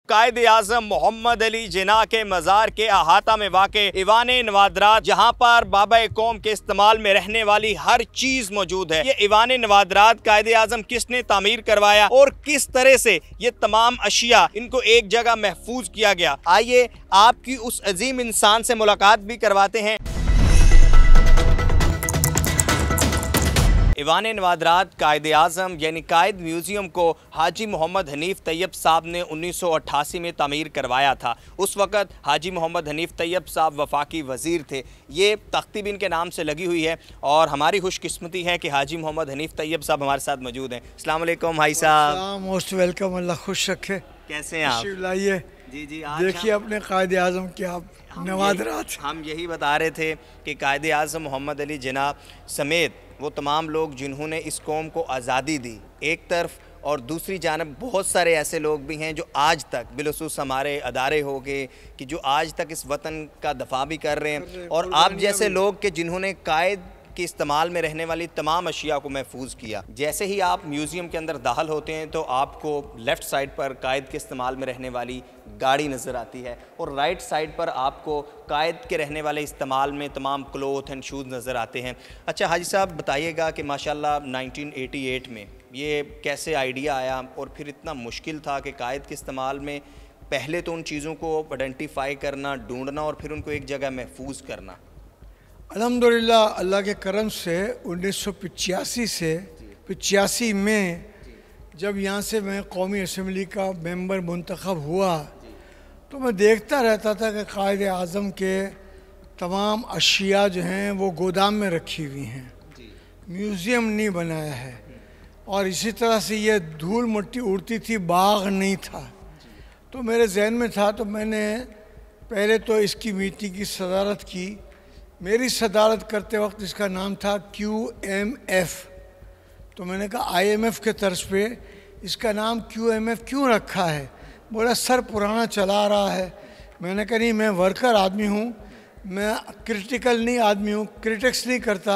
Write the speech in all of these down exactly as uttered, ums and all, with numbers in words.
कायद आज़म मोहम्मद अली जिन्ना के मज़ार के अहाता में वाक़े ईवान नवादरात, जहाँ पर बाबा कौम के इस्तेमाल में रहने वाली हर चीज़ मौजूद है। ये ईवान नवादरात कायद आज़म किसने तामीर करवाया और किस तरह से ये तमाम अशिया इनको एक जगह महफूज किया गया, आइए आपकी उस अजीम इंसान से मुलाकात भी करवाते हैं। ईवान नवादरात कायद आज़म यानी कायद म्यूज़ियम को हाजी मोहम्मद हनीफ तैयब साहब ने उन्नीस सौ अट्ठासी में तामीर करवाया था। उस वक़्त हाजी मोहम्मद हनीफ तैयब साहब वफाकी वज़ीर थे। ये तख्ती भी इनके नाम से लगी हुई है और हमारी खुशकिस्मती है कि हाजी मोहम्मद हनीफ तैयब साहब हमारे साथ मौजूद हैं। अस्सलाम वालेकुम भाई साहब। मोस्ट वेलकम, अल्लाह खुश रखे। कैसे हैं आप? लाइए जी जी, देखिए अपने कायद आज़म के आप नवादरात। हम यही बता रहे थे कि कायद आज़म मोहम्मद अली जिन्ना समेत वो तमाम लोग जिन्होंने इस कौम को आज़ादी दी एक तरफ, और दूसरी जानब बहुत सारे ऐसे लोग भी हैं जो आज तक बिलखुसूस हमारे अदारे हो गए कि जो आज तक इस वतन का दफा भी कर रहे हैं, और आप जैसे लोग कि जिन्होंने कायद के इस्तेमाल में रहने वाली तमाम अशिया को महफूज किया। जैसे ही आप म्यूज़ियम के अंदर दाखिल होते हैं तो आपको लेफ़्ट साइड पर कायद के इस्तेमाल में रहने वाली गाड़ी नज़र आती है और राइट साइड पर आपको कायद के रहने वाले इस्तेमाल में तमाम क्लोथ एंड शूज़ नज़र आते हैं। अच्छा हाजी साहब बताइएगा कि माशाल्लाह नाइनटीन एटी एट में ये कैसे आइडिया आया और फिर इतना मुश्किल था कि कायद के इस्तेमाल में पहले तो उन चीज़ों को आइडेंटिफाई करना, ढूंढना और फिर उनको एक जगह महफूज करना। अल्हम्दुलिल्लाह अल्लाह के करम से उन्नीस सौ पचासी से पचासी में जब यहाँ से मैं कौमी असम्बली का मेंबर मुंतखब हुआ तो मैं देखता रहता था कि कायद आज़म के तमाम अशिया जो हैं वो गोदाम में रखी हुई हैं, म्यूज़ियम नहीं बनाया है, और इसी तरह से ये धूल मिट्टी उड़ती थी, बाग नहीं था। तो मेरे जहन में था, तो मैंने पहले तो इसकी मीटिंग की सदारत की। मेरी सदारत करते वक्त इसका नाम था क्यू एम एफ। तो मैंने कहा आई एम एफ के तर्ज पे इसका नाम क्यू एम एफ क्यों रखा है? बोला सर पुराना चला रहा है। मैंने कहा नहीं, मैं वर्कर आदमी हूँ, मैं क्रिटिकल नहीं आदमी हूँ, क्रिटिक्स नहीं करता,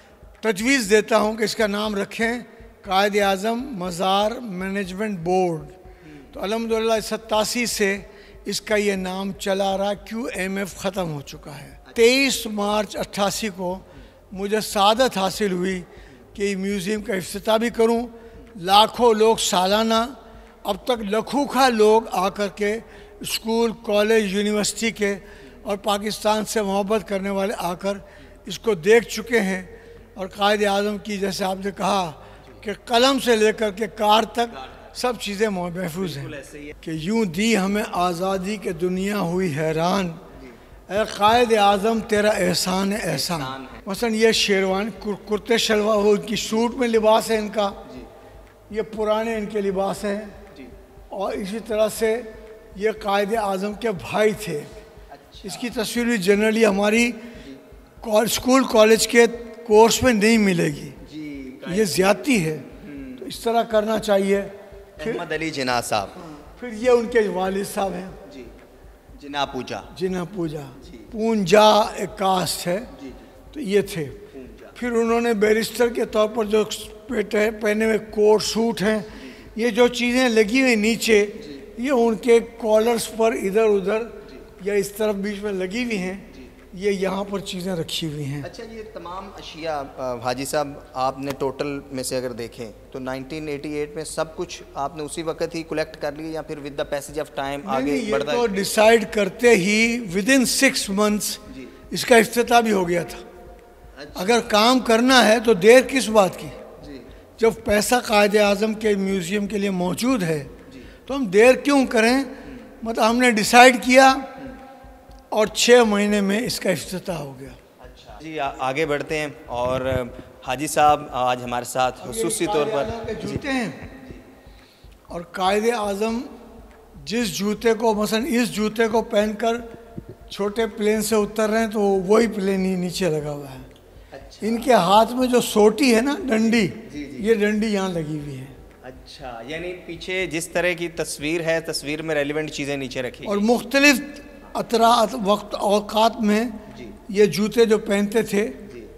तजवीज़ देता हूँ कि इसका नाम रखें कायद आज़म मज़ार मैनेजमेंट बोर्ड। तो अल्हम्दुलिल्लाह सत्तासी से इसका ये नाम चला रहा, क्यू एम एफ ख़त्म हो चुका है। तेईस मार्च अट्ठासी को मुझे सादत हासिल हुई कि म्यूज़ियम का इफ्तिताह भी करूं। लाखों लोग सालाना, अब तक लखूखा लोग आकर के स्कूल, कॉलेज, यूनिवर्सिटी के और पाकिस्तान से मोहब्बत करने वाले आकर इसको देख चुके हैं। और कायद आज़म की जैसे आपने कहा कि कलम से लेकर के कार तक सब चीज़ें महफूज हैं कि यूं दी हमें आज़ादी के दुनिया हुई हैरान, ए कायद आज़म तेरा एहसान है एहसान। मसलन ये शेरवानी कुर्ते शलवार, वो उनकी सूट में लिबास है इनका, ये पुराने इनके लिबास हैं। और इसी तरह से ये कायद आज़म के भाई थे। इसकी तस्वीर भी जनरली हमारी स्कूल कॉलेज के कोर्स में नहीं मिलेगी, ये ज़्यादती है, तो इस तरह करना चाहिए। मोहम्मद अली जिन्ना साहब, फिर ये उनके वालिद साहब हैं जिन्ना पूजा, जिन्ना पूजा पूंजा एक कास्ट है, तो ये थे। फिर उन्होंने बैरिस्टर के तौर पर जो पहने हुए कोट सूट हैं, ये जो चीज़ें लगी हुई नीचे, ये उनके कॉलर्स पर इधर उधर या इस तरफ बीच में लगी हुई हैं, ये यहाँ पर चीज़ें रखी हुई हैं। अच्छा ये तमाम अशिया हाजी साहब आपने टोटल में से अगर देखें तो नाइनटीन एटी एट में सब कुछ आपने उसी वक्त ही कलेक्ट कर लिया या फिर with the passage of time आगे बढ़ता है? तो डिसाइड करते ही विद इन सिक्स मंथ्स इसका इफ्तिताह भी हो गया था। अच्छा। अगर काम करना है तो देर किस बात की? जब पैसा कायद आज़म के म्यूज़ियम के लिए मौजूद है तो हम देर क्यों करें? मतलब हमने डिसाइड किया और छः महीने में इसका इफ्तिताह हो गया। अच्छा जी, आ, आगे बढ़ते हैं। और हाजी साहब आज हमारे साथ खुसूसी तौर पर जूते हैं, और कायद आज़म जिस जूते को, मसलन इस जूते को पहनकर छोटे प्लेन से उतर रहे हैं तो वही प्लेन ही नीचे लगा हुआ है। अच्छा। इनके हाथ में जो सोटी है ना, डंडी, ये डंडी यहाँ लगी हुई है। अच्छा, यानी पीछे जिस तरह की तस्वीर है, तस्वीर में रेलिवेंट चीज़ें नीचे रखी और मुख्तलिफ अतरा वक्त औकात में ये जूते जो पहनते थे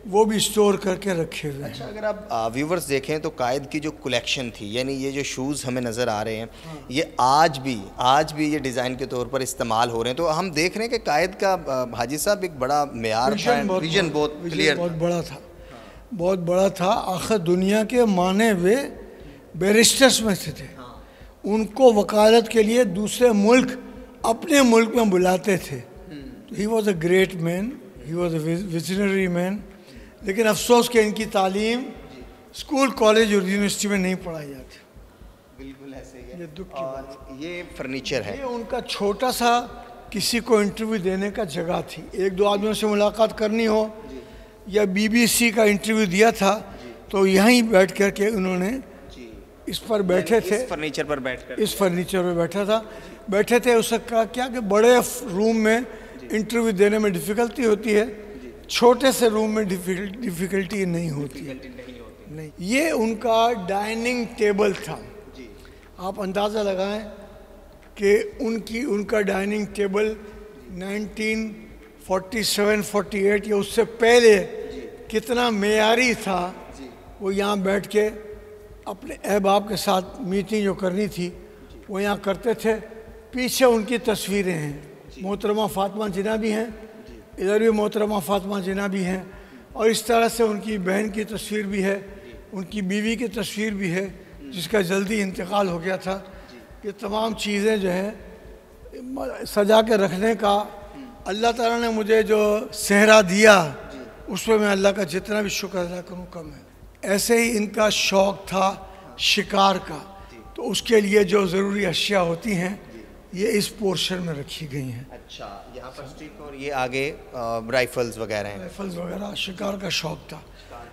وہ بھی اسٹور کر کے رکھے ہوئے ہیں. اچھا اگر آپ ویورز دیکھیں تو قائد کی جو کلیکشن تھی، یعنی یہ جو شوز ہمیں نظر آ رہے ہیں یہ آج بھی آج بھی یہ ڈیزائن کے طور پر استعمال ہو رہے ہیں، تو ہم دیکھ رہے ہیں کہ قائد کا حاجی صاحب ایک بڑا معیار تھا، ویژن بہت کلیئر، بہت بڑا تھا، بہت بڑا تھا. آخر دنیا کے مانے ہوئے بیرسٹرز میں سے تھے، ان کو وکالت کے لیے دوسرے ملک اپنے ملک میں بلاتے تھے. He was a great man, he was a visionary man. لیکن افسوس کہ ان کی تعلیم اسکول کالج اور یونیورسٹی میں نہیں پڑھائی جاتی. بالکل ایسے ہی ہے. یہ دکھ کی بات ہے. یہ فرنیچر ہے. یہ ان کا چھوٹا سا کسی کو انٹرویو دینے کا جگہ تھی. ایک دو آدمیوں سے ملاقات کرنی ہو یا بی بی سی کا انٹرویو دیا تھا تو یہیں بیٹھ کر کے انہوں نے اس پر بیٹھے تھے، اس فرنیچر پر بیٹھ کر اس فرنیچر پہ بیٹھا تھا بیٹھے تھے. اس کا کیا کہ بڑے روم میں انٹرویو دینے میں ڈیفیکلٹی ہوتی ہے، چھوٹے سے روم میں ڈیفیکلٹی نہیں ہوتی ہے. نہیں، یہ ان کا ڈائننگ ٹیبل تھا. آپ اندازہ لگائیں کہ ان کی ان کا dining table nineteen forty seven forty eight یا اس سے پہلے کتنا معیاری تھا. وہ یہاں بیٹھ کے اپنے احباب کے ساتھ میٹنگ جو کرنی تھی وہ یہاں کرتے تھے. پیچھے ان کی تصویریں ہیں، محترمہ فاطمہ جناح بھی ہیں، ادھر بھی محترمہ فاطمہ جناح بھی ہیں، اور اس طرح سے ان کی بہن کی تصویر بھی ہے، ان کی بیوی کی تصویر بھی ہے جس کا جلدی انتقال ہو گیا تھا. یہ تمام چیزیں جو ہیں سجا کے رکھنے کا اللہ تعالیٰ نے مجھے جو صحرا دیا اس پہ میں اللہ کا جتنا بھی شکر ادا کروں کم ہے. ایسے ہی ان کا شوق تھا شکار کا، تو اس کے لیے جو ضروری اشیاء ہوتی ہیں یہ اس پورشن میں رکھی گئی ہیں. اچھا، یہاں پر اسٹیک اور یہ آگے رائفلز وغیرہ ہیں. رائفلز وغیرہ، شکار کا شوق تھا.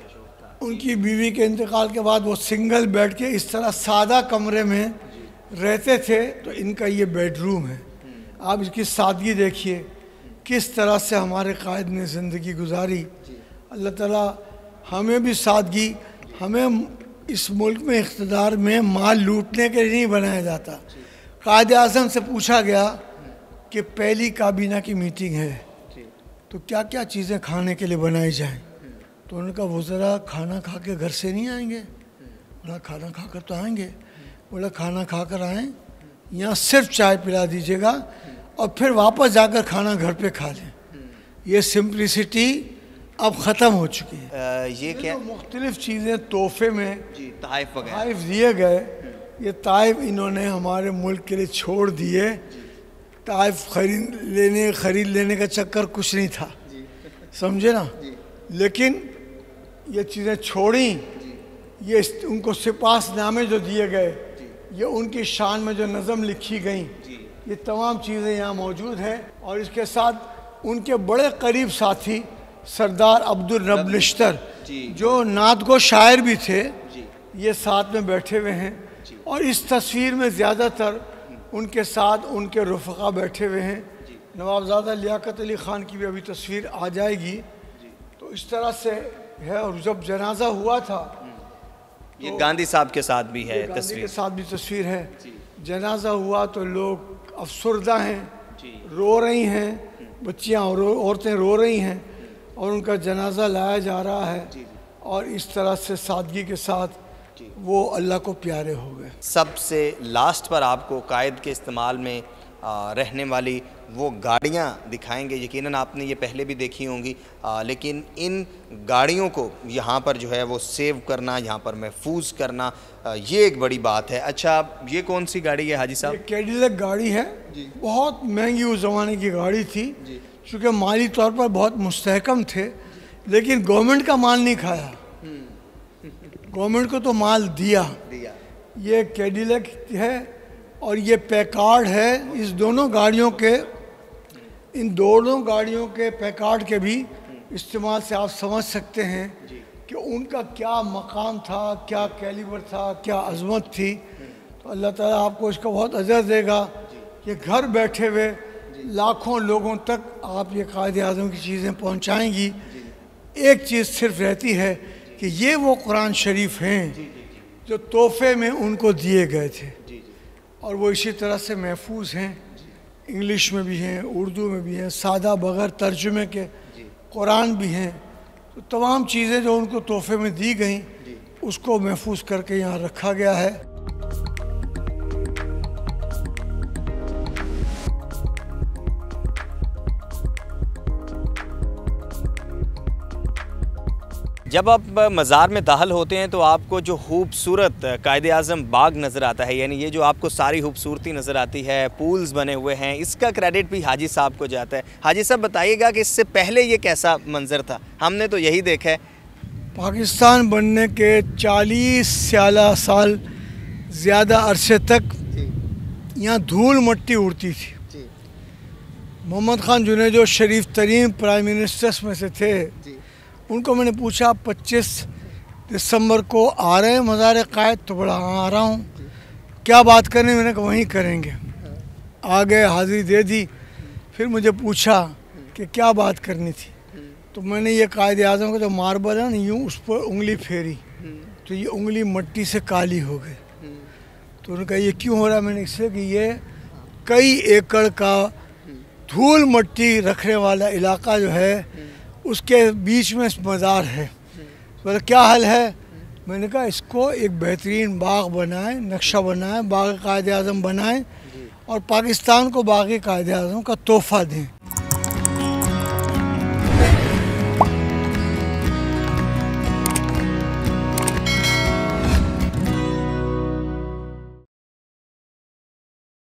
ان کی بیوی کے انتقال کے بعد وہ سنگل بیڈ کے اس طرح سادہ کمرے میں رہتے تھے. تو ان کا یہ بیڈ روم ہے. آپ اس کی سادگی دیکھیے کس طرح سے ہمارے قائد نے زندگی گزاری. اللہ تعالیٰ ہمیں بھی سادگی، ہمیں اس ملک میں اقتدار میں مال لوٹنے کے لیے نہیں بنایا جاتا. قائد اعظم سے پوچھا گیا کہ پہلی کابینہ کی میٹنگ ہے تو کیا کیا چیزیں کھانے کے لیے بنائی جائیں. تو انہوں نے کہا وزراء کھانا کھا کے گھر سے نہیں آئیں گے. بولا کھانا کھا کر تو آئیں گے. بولا کھانا کھا کر آئیں، یہاں صرف چائے پلا دیجیے گا اور پھر واپس جا کر کھانا گھر پہ کھا لیں. یہ سمپلسٹی اب ختم ہو چکی ہے. یہ کیا مختلف چیزیں تحفے میں تحائف وغیرہ تحائف دیے گئے، یہ تحائف انہوں نے ہمارے ملک کے لیے چھوڑ دیے. تحائف خرید لینے خرید لینے کا چکر کچھ نہیں تھا، سمجھے نا. لیکن یہ چیزیں چھوڑیں، یہ ان کو سپاس نامے جو دیے گئے، یہ ان کی شان میں جو نظم لکھی گئیں، یہ تمام چیزیں یہاں موجود ہیں. اور اس کے ساتھ ان کے بڑے قریب ساتھی سردار عبدالرب نشتر جو نعت گو شاعر بھی تھے، یہ ساتھ میں بیٹھے ہوئے ہیں. اور اس تصویر میں زیادہ تر ان کے ساتھ ان کے رفقا بیٹھے ہوئے ہیں. نوابزادہ لیاقت علی خان کی بھی ابھی تصویر آ جائے گی. تو اس طرح سے ہے. اور جب جنازہ ہوا تھا یہ گاندھی صاحب کے ساتھ بھی ہے گاندھی تصویر کے ساتھ بھی تصویر ہے. جنازہ ہوا تو لوگ افسردہ ہیں، رو رہی ہیں، بچیاں اور عورتیں رو رہی ہیں اور ان کا جنازہ لایا جا رہا ہے. اور اس طرح سے سادگی کے ساتھ وہ اللہ کو پیارے ہو گئے. سب سے لاسٹ پر آپ کو قائد کے استعمال میں رہنے والی وہ گاڑیاں دکھائیں گے. یقیناً آپ نے یہ پہلے بھی دیکھی ہوں گی، لیکن ان گاڑیوں کو یہاں پر جو ہے وہ سیو کرنا، یہاں پر محفوظ کرنا، یہ ایک بڑی بات ہے. اچھا، یہ کون سی گاڑی ہے حاجی صاحب؟ یہ کیڈیلیک گاڑی ہے، بہت مہنگی اس زمانے کی گاڑی تھی، چونکہ مالی طور پر بہت مستحکم تھے، لیکن گورنمنٹ کا مال نہیں کھایا، گورنمنٹ کو تو مال دیا. یہ کیڈیلیک ہے اور یہ پیکارڈ ہے. اس دونوں گاڑیوں کے ان دونوں گاڑیوں کے پیکارڈ کے بھی استعمال سے آپ سمجھ سکتے ہیں کہ ان کا کیا مقام تھا، کیا کیلیبر تھا، کیا عظمت تھی. تو اللہ تعالیٰ آپ کو اس کا بہت اجر دے گا کہ گھر بیٹھے ہوئے لاکھوں لوگوں تک آپ یہ قائد اعظم کی چیزیں پہنچائیں گی. ایک چیز صرف رہتی ہے کہ یہ وہ قرآن شریف ہیں جو تحفے میں ان کو دیے گئے تھے اور وہ اسی طرح سے محفوظ ہیں. انگلش میں بھی ہیں، اردو میں بھی ہیں، سادہ بغیر ترجمے کے قرآن بھی ہیں. تو تمام چیزیں جو ان کو تحفے میں دی گئیں اس کو محفوظ کر کے یہاں رکھا گیا ہے۔ جب آپ مزار میں داخل ہوتے ہیں تو آپ کو جو خوبصورت قائد اعظم باغ نظر آتا ہے، یعنی یہ جو آپ کو ساری خوبصورتی نظر آتی ہے، پولز بنے ہوئے ہیں، اس کا کریڈٹ بھی حاجی صاحب کو جاتا ہے۔ حاجی صاحب بتائیے گا کہ اس سے پہلے یہ کیسا منظر تھا؟ ہم نے تو یہی دیکھا ہے۔ پاکستان بننے کے چالیس سیالہ سال زیادہ عرصے تک یہاں دھول مٹی اڑتی تھی۔ محمد خان جنید جو شریف ترین پرائم منسٹرز میں سے تھے، ان کو میں نے پوچھا پچیس دسمبر کو آ رہے ہیں مزار قائد؟ تو بڑا ہاں آ رہا ہوں۔ کیا بات کریں؟ میں نے کہا وہیں کریں گے۔ آگئے، حاضری دے دی۔ پھر مجھے پوچھا کہ کیا بات کرنی تھی، تو میں نے یہ قائد اعظم کا جو ماربل ہے نا، یوں اس پر انگلی پھیری تو یہ انگلی مٹی سے کالی ہو گئی۔ تو انہوں نے کہا یہ کیوں ہو رہا ہے؟ میں نے اس سے کہ یہ کئی ایکڑ کا دھول مٹی رکھنے والا علاقہ جو ہے اس کے بیچ میں مزار ہے۔ بولے کیا حل ہے؟ میں نے کہا اس کو ایک بہترین باغ بنائیں، نقشہ بنائیں، باغ قائد اعظم بنائیں اور پاکستان کو باغ قائد اعظم کا تحفہ دیں۔